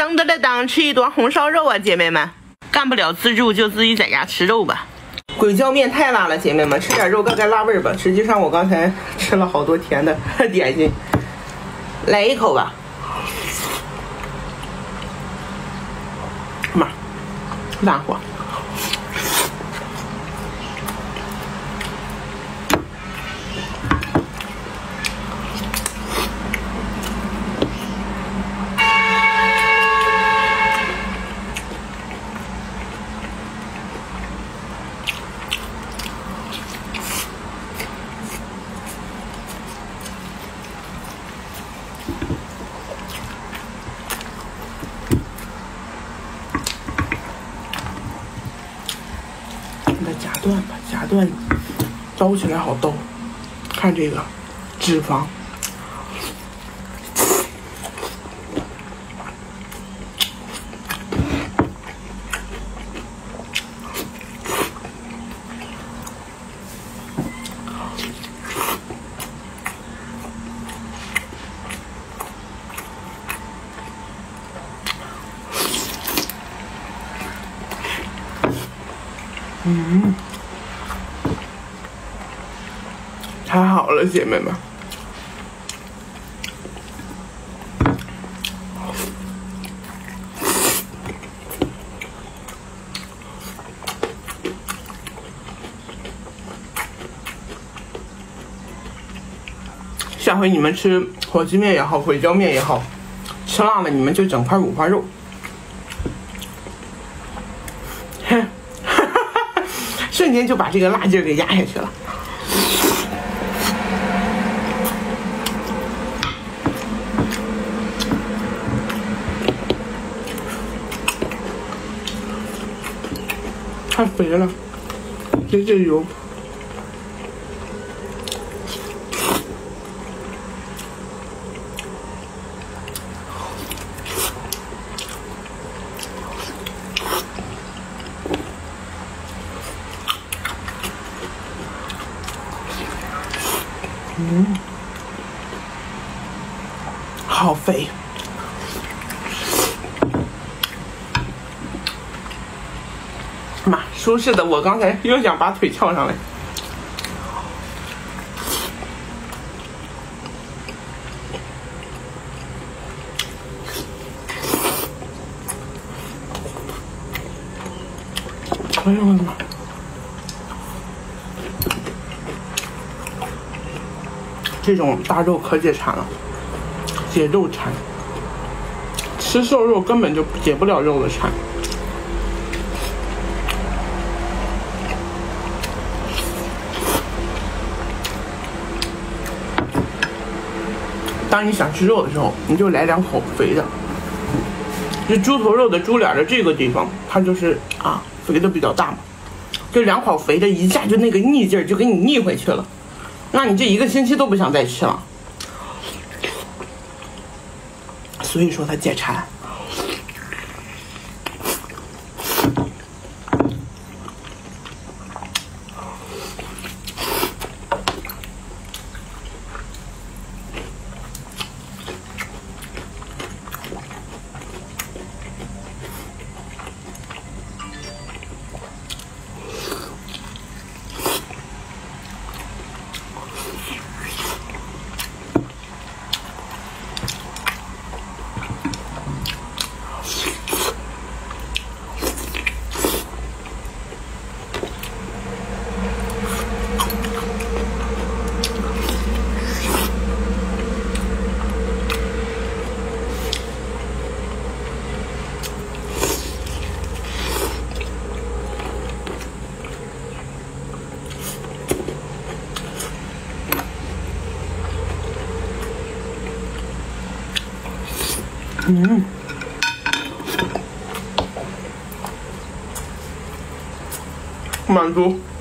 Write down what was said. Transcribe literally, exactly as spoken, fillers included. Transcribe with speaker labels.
Speaker 1: 当当当当，吃一顿红烧肉啊，姐妹们！干不了自助就自己在家吃肉吧。鬼椒面太辣了，姐妹们，吃点肉盖盖辣味吧。实际上我刚才吃了好多甜的点心，来一口吧。妈，烂货。夹断吧，夹断，招起来好逗。看这个脂肪，嗯，太好了，姐妹们。下回你们吃火鸡面也好，鬼椒面也好，吃辣了你们就整块五花肉。哼。瞬间就把这个辣劲儿给压下去了。太肥了，这这油。嗯，好肥。妈，舒适的，我刚才又想把腿翘上来。哎呦我的妈！这种大肉可解馋了，解肉馋。吃瘦肉根本就解不了肉的馋。当你想吃肉的时候，你就来两口肥的。这猪头肉的猪脸的这个地方，它就是啊肥的比较大嘛，这两口肥的，一下就那个腻劲儿就给你腻回去了。那你这一个星期都不想再吃了，所以说它解馋。嗯，满足。